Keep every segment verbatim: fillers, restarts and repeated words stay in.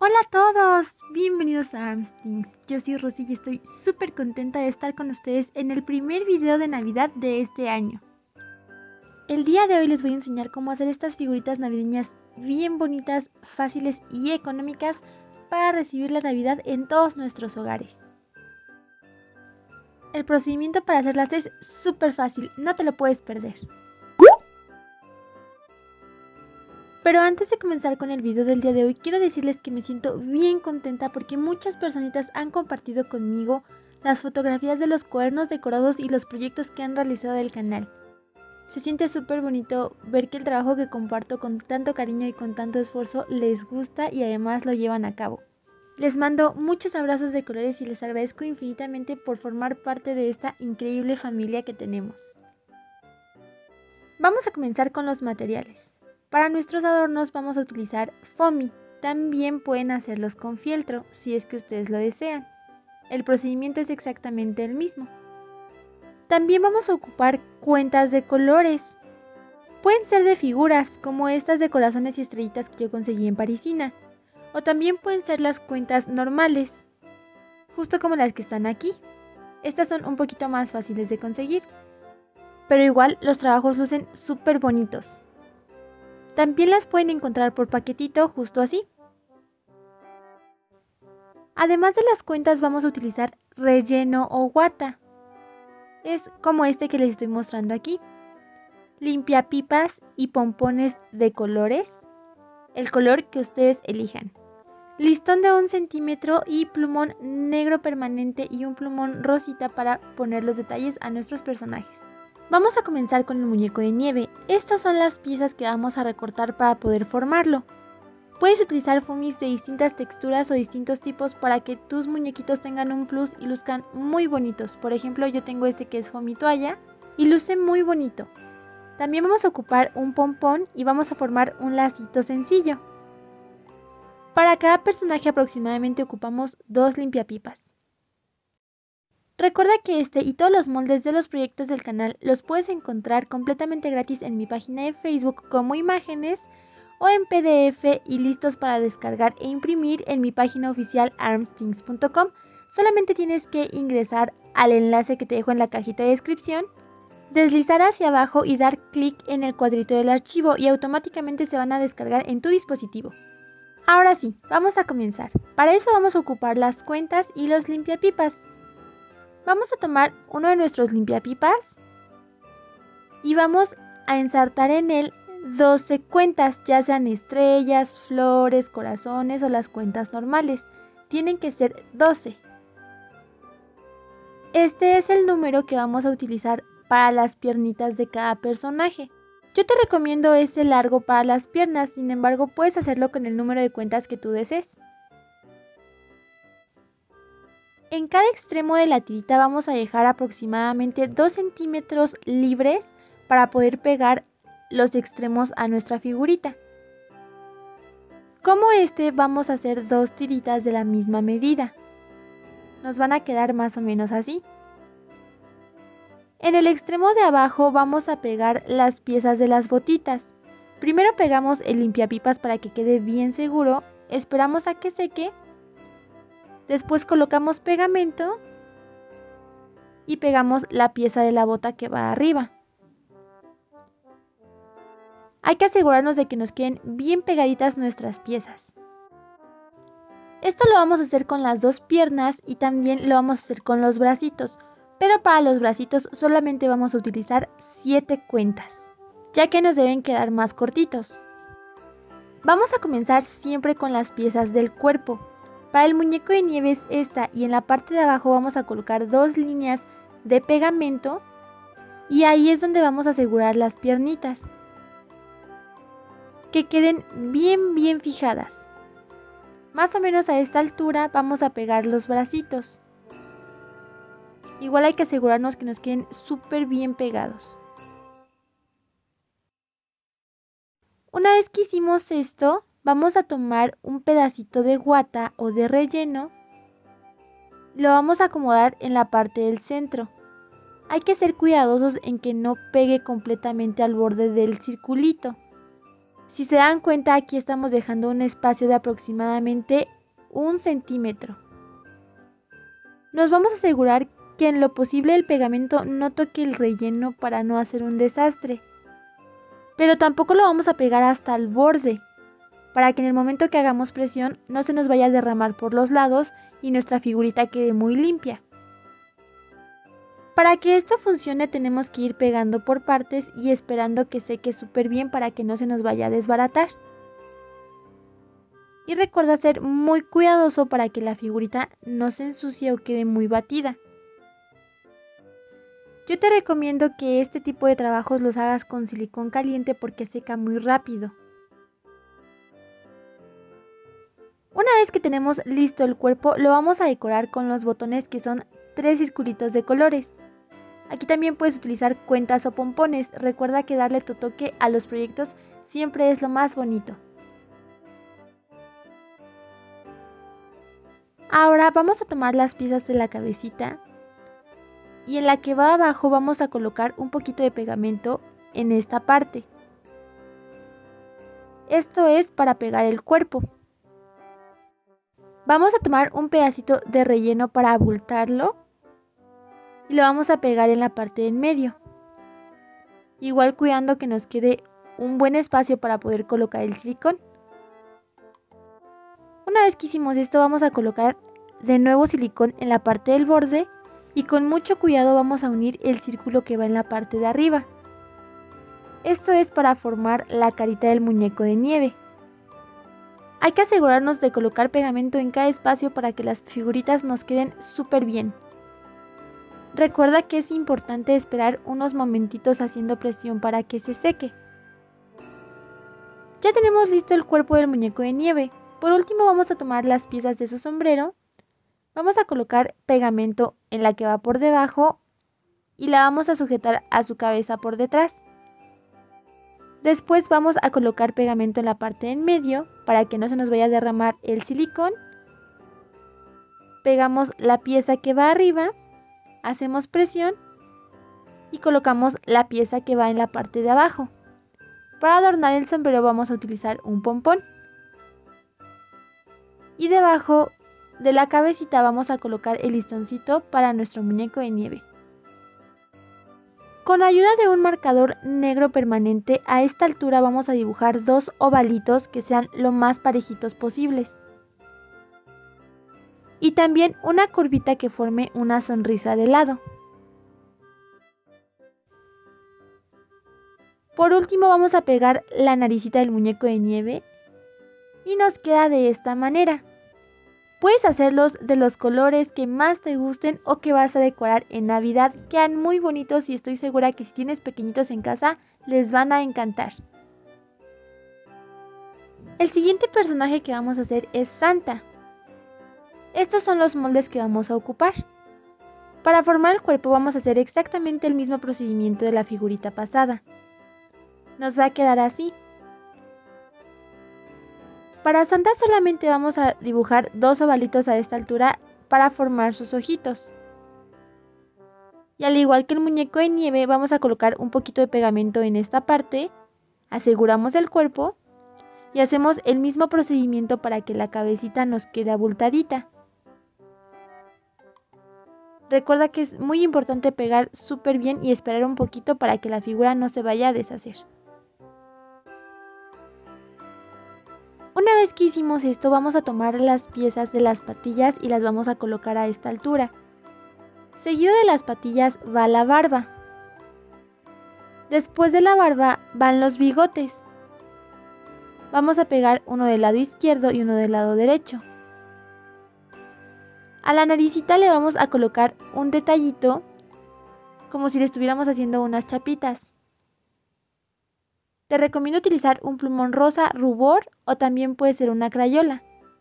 Hola a todos, bienvenidos a Armstings. Yo soy Rosy y estoy súper contenta de estar con ustedes en el primer video de Navidad de este año. El día de hoy les voy a enseñar cómo hacer estas figuritas navideñas bien bonitas, fáciles y económicas para recibir la Navidad en todos nuestros hogares. El procedimiento para hacerlas es súper fácil, no te lo puedes perder. Pero antes de comenzar con el video del día de hoy, quiero decirles que me siento bien contenta porque muchas personitas han compartido conmigo las fotografías de los cuadernos decorados y los proyectos que han realizado del canal. Se siente súper bonito ver que el trabajo que comparto con tanto cariño y con tanto esfuerzo les gusta y además lo llevan a cabo. Les mando muchos abrazos de colores y les agradezco infinitamente por formar parte de esta increíble familia que tenemos. Vamos a comenzar con los materiales. Para nuestros adornos vamos a utilizar foamy, también pueden hacerlos con fieltro si es que ustedes lo desean. El procedimiento es exactamente el mismo. También vamos a ocupar cuentas de colores. Pueden ser de figuras, como estas de corazones y estrellitas que yo conseguí en Parisina. O también pueden ser las cuentas normales, justo como las que están aquí. Estas son un poquito más fáciles de conseguir, pero igual los trabajos lucen súper bonitos. También las pueden encontrar por paquetito, justo así. Además de las cuentas vamos a utilizar relleno o guata. Es como este que les estoy mostrando aquí. Limpiapipas y pompones de colores, el color que ustedes elijan. Listón de un centímetro y plumón negro permanente y un plumón rosita para poner los detalles a nuestros personajes. Vamos a comenzar con el muñeco de nieve. Estas son las piezas que vamos a recortar para poder formarlo. Puedes utilizar foamies de distintas texturas o distintos tipos para que tus muñequitos tengan un plus y luzcan muy bonitos. Por ejemplo, yo tengo este que es foamy toalla y luce muy bonito. También vamos a ocupar un pompón y vamos a formar un lacito sencillo. Para cada personaje aproximadamente ocupamos dos limpiapipas. Recuerda que este y todos los moldes de los proyectos del canal los puedes encontrar completamente gratis en mi página de Facebook como imágenes o en P D F y listos para descargar e imprimir en mi página oficial armstings punto com. Solamente tienes que ingresar al enlace que te dejo en la cajita de descripción, deslizar hacia abajo y dar clic en el cuadrito del archivo y automáticamente se van a descargar en tu dispositivo. Ahora sí, vamos a comenzar. Para eso vamos a ocupar las cuentas y los limpiapipas. Vamos a tomar uno de nuestros limpiapipas y vamos a ensartar en él doce cuentas, ya sean estrellas, flores, corazones o las cuentas normales. Tienen que ser doce. Este es el número que vamos a utilizar para las piernitas de cada personaje. Yo te recomiendo ese largo para las piernas, sin embargo puedes hacerlo con el número de cuentas que tú desees. En cada extremo de la tirita vamos a dejar aproximadamente dos centímetros libres para poder pegar los extremos a nuestra figurita. Como este vamos a hacer dos tiritas de la misma medida. Nos van a quedar más o menos así. En el extremo de abajo vamos a pegar las piezas de las botitas. Primero pegamos el limpiapipas para que quede bien seguro, esperamos a que seque. Después colocamos pegamento y pegamos la pieza de la bota que va arriba. Hay que asegurarnos de que nos queden bien pegaditas nuestras piezas. Esto lo vamos a hacer con las dos piernas y también lo vamos a hacer con los bracitos. Pero para los bracitos solamente vamos a utilizar siete cuentas, ya que nos deben quedar más cortitos. Vamos a comenzar siempre con las piezas del cuerpo. Para el muñeco de nieve es esta y en la parte de abajo vamos a colocar dos líneas de pegamento y ahí es donde vamos a asegurar las piernitas, que queden bien bien fijadas. Más o menos a esta altura vamos a pegar los bracitos. Igual hay que asegurarnos que nos queden súper bien pegados. Una vez que hicimos esto, vamos a tomar un pedacito de guata o de relleno, lo vamos a acomodar en la parte del centro. Hay que ser cuidadosos en que no pegue completamente al borde del circulito. Si se dan cuenta, aquí estamos dejando un espacio de aproximadamente un centímetro. Nos vamos a asegurar que en lo posible el pegamento no toque el relleno para no hacer un desastre. Pero tampoco lo vamos a pegar hasta el borde, para que en el momento que hagamos presión no se nos vaya a derramar por los lados y nuestra figurita quede muy limpia. Para que esto funcione tenemos que ir pegando por partes y esperando que seque súper bien para que no se nos vaya a desbaratar. Y recuerda ser muy cuidadoso para que la figurita no se ensucie o quede muy batida. Yo te recomiendo que este tipo de trabajos los hagas con silicón caliente porque seca muy rápido. Una vez que tenemos listo el cuerpo, lo vamos a decorar con los botones que son tres circulitos de colores. Aquí también puedes utilizar cuentas o pompones. Recuerda que darle tu toque a los proyectos siempre es lo más bonito. Ahora vamos a tomar las piezas de la cabecita y en la que va abajo vamos a colocar un poquito de pegamento en esta parte. Esto es para pegar el cuerpo. Vamos a tomar un pedacito de relleno para abultarlo y lo vamos a pegar en la parte de en medio. Igual cuidando que nos quede un buen espacio para poder colocar el silicón. Una vez que hicimos esto vamos a colocar de nuevo silicón en la parte del borde y con mucho cuidado vamos a unir el círculo que va en la parte de arriba. Esto es para formar la carita del muñeco de nieve. Hay que asegurarnos de colocar pegamento en cada espacio para que las figuritas nos queden súper bien. Recuerda que es importante esperar unos momentitos haciendo presión para que se seque. Ya tenemos listo el cuerpo del muñeco de nieve. Por último vamos a tomar las piezas de su sombrero, vamos a colocar pegamento en la que va por debajo y la vamos a sujetar a su cabeza por detrás. Después vamos a colocar pegamento en la parte en medio para que no se nos vaya a derramar el silicón. Pegamos la pieza que va arriba, hacemos presión y colocamos la pieza que va en la parte de abajo. Para adornar el sombrero vamos a utilizar un pompón. Y debajo de la cabecita vamos a colocar el listoncito para nuestro muñeco de nieve. Con ayuda de un marcador negro permanente, a esta altura vamos a dibujar dos ovalitos que sean lo más parejitos posibles. Y también una curvita que forme una sonrisa de lado. Por último vamos a pegar la naricita del muñeco de nieve. Y nos queda de esta manera. Puedes hacerlos de los colores que más te gusten o que vas a decorar en Navidad. Quedan muy bonitos y estoy segura que si tienes pequeñitos en casa les van a encantar. El siguiente personaje que vamos a hacer es Santa. Estos son los moldes que vamos a ocupar. Para formar el cuerpo vamos a hacer exactamente el mismo procedimiento de la figurita pasada. Nos va a quedar así. Para Santa solamente vamos a dibujar dos ovalitos a esta altura para formar sus ojitos. Y al igual que el muñeco de nieve vamos a colocar un poquito de pegamento en esta parte, aseguramos el cuerpo y hacemos el mismo procedimiento para que la cabecita nos quede abultadita. Recuerda que es muy importante pegar súper bien y esperar un poquito para que la figura no se vaya a deshacer. Una vez que hicimos esto vamos a tomar las piezas de las patillas y las vamos a colocar a esta altura. Seguido de las patillas va la barba. Después de la barba van los bigotes. Vamos a pegar uno del lado izquierdo y uno del lado derecho. A la naricita le vamos a colocar un detallito como si le estuviéramos haciendo unas chapitas. Te recomiendo utilizar un plumón rosa rubor o también puede ser una crayola.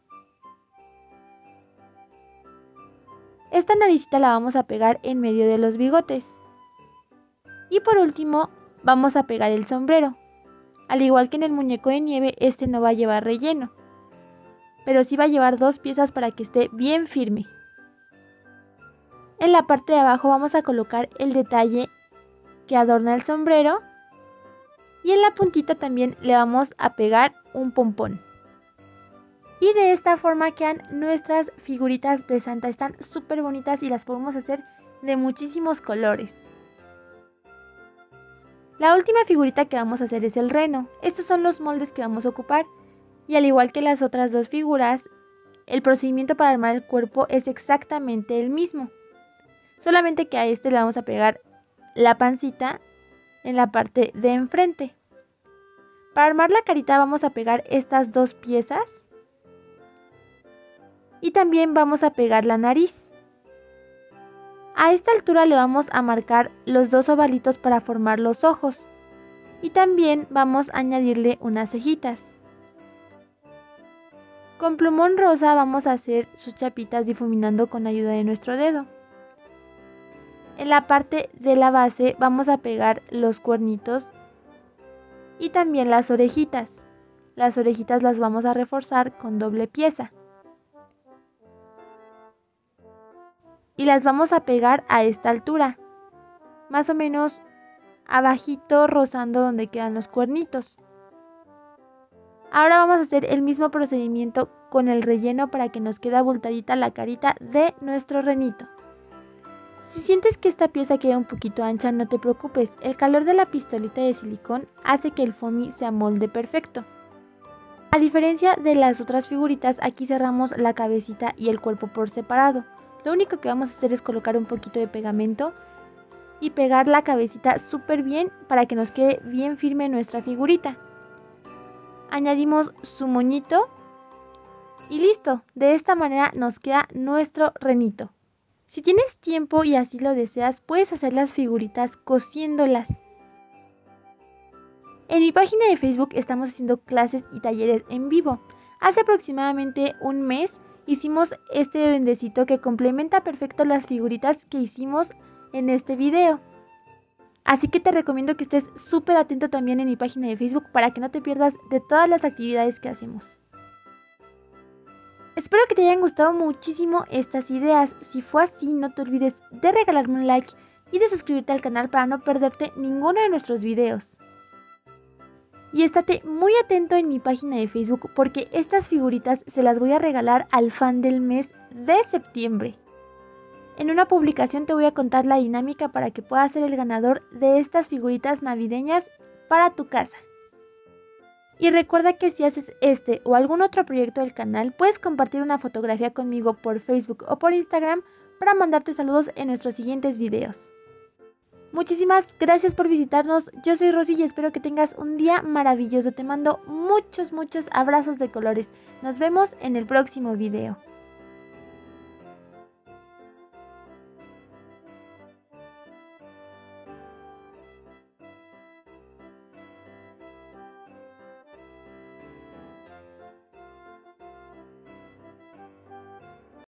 Esta naricita la vamos a pegar en medio de los bigotes. Y por último vamos a pegar el sombrero. Al igual que en el muñeco de nieve, este no va a llevar relleno, pero sí va a llevar dos piezas para que esté bien firme. En la parte de abajo vamos a colocar el detalle que adorna el sombrero. Y en la puntita también le vamos a pegar un pompón. Y de esta forma quedan nuestras figuritas de Santa. Están súper bonitas y las podemos hacer de muchísimos colores. La última figurita que vamos a hacer es el reno. Estos son los moldes que vamos a ocupar. Y al igual que las otras dos figuras, el procedimiento para armar el cuerpo es exactamente el mismo. Solamente que a este le vamos a pegar la pancita en la parte de enfrente. Para armar la carita vamos a pegar estas dos piezas. Y también vamos a pegar la nariz. A esta altura le vamos a marcar los dos ovalitos para formar los ojos. Y también vamos a añadirle unas cejitas. Con plumón rosa vamos a hacer sus chapitas difuminando con ayuda de nuestro dedo. En la parte de la base vamos a pegar los cuernitos y también las orejitas. Las orejitas las vamos a reforzar con doble pieza. Y las vamos a pegar a esta altura, más o menos abajito rozando donde quedan los cuernitos. Ahora vamos a hacer el mismo procedimiento con el relleno para que nos quede abultadita la carita de nuestro renito. Si sientes que esta pieza queda un poquito ancha, no te preocupes, el calor de la pistolita de silicón hace que el foamy se amolde perfecto. A diferencia de las otras figuritas, aquí cerramos la cabecita y el cuerpo por separado. Lo único que vamos a hacer es colocar un poquito de pegamento y pegar la cabecita súper bien para que nos quede bien firme nuestra figurita. Añadimos su moñito y listo, de esta manera nos queda nuestro renito. Si tienes tiempo y así lo deseas, puedes hacer las figuritas cosiéndolas. En mi página de Facebook estamos haciendo clases y talleres en vivo. Hace aproximadamente un mes hicimos este duendecito que complementa perfecto las figuritas que hicimos en este video. Así que te recomiendo que estés súper atento también en mi página de Facebook para que no te pierdas de todas las actividades que hacemos. Espero que te hayan gustado muchísimo estas ideas. Si fue así, no te olvides de regalarme un like y de suscribirte al canal para no perderte ninguno de nuestros videos. Y estate muy atento en mi página de Facebook porque estas figuritas se las voy a regalar al fan del mes de septiembre. En una publicación te voy a contar la dinámica para que puedas ser el ganador de estas figuritas navideñas para tu casa. Y recuerda que si haces este o algún otro proyecto del canal, puedes compartir una fotografía conmigo por Facebook o por Instagram para mandarte saludos en nuestros siguientes videos. Muchísimas gracias por visitarnos, yo soy Rosy y espero que tengas un día maravilloso. Te mando muchos, muchos abrazos de colores. Nos vemos en el próximo video.